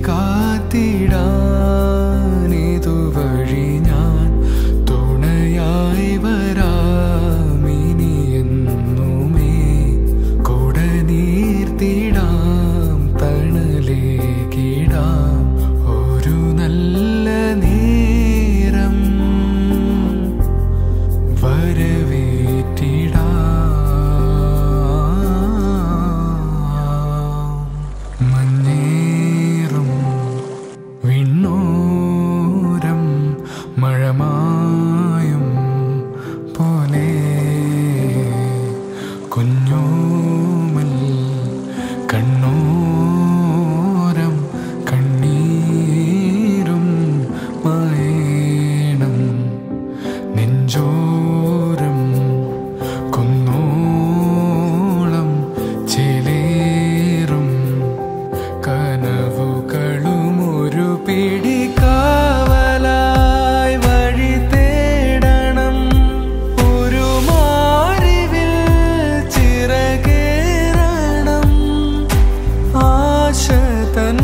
കാത്തിടാനിതു വഴി ഞാൻ തുണയായി വരാമിനിയെന്നുമേ കുടനീർത്തിടാം തണലേകിടാം ഒരു നല്ല നേരം വരവേറ്റിടാം മഞ്ഞേറും വിണ്ണൂരം മഴമായും പോലെ കുഞ്ഞോമൽ കണ്ണോരം കണ്ണീരും മായണം നെഞ്ചോരം കുന്നോളം ചേലേറും കനവുകളും ഒരു പിടി കാവലായി വഴി തേടണം ഒരു മാറിവിൽ ചിറകേറണം ആശ തൻ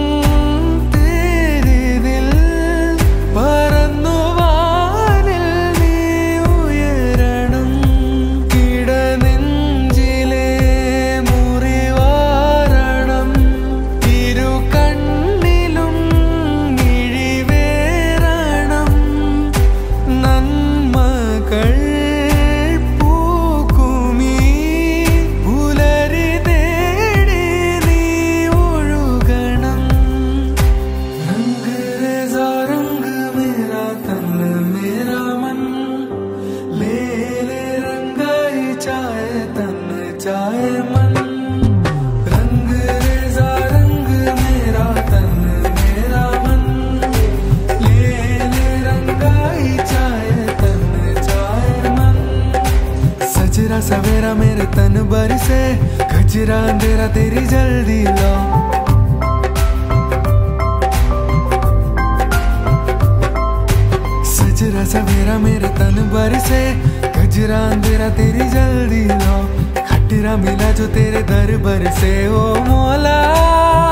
തേരിതിൽ പറന്നു വാനിൽ നീ ഉയരണം കിടനെഞ്ചിലെ മുറിവാരണം ഇരു കണ്ണിലും ഇഴിവേറണം നന്മകൾ പൂക്കുമീ പുലരി തേടി നീ ഒഴുകണം रंग रेज़ा रंग मेरा तन मेरा मन ले ले रंगाई चाहे तन चाहे मन रंग रेज़ा रंग मेरा तन मेरा मन ले ले रंगाई चाहे तन चाहे मन सजरा सवेरा मेरे तन बरसे गजरा अंधेरा तेरी जल्दी लो सजरा सवेरा मेरे तन बरसे गजरा अंधेरा तेरी जल्दी लो खटरा मिला जो तेरे दर बर से ओ मौला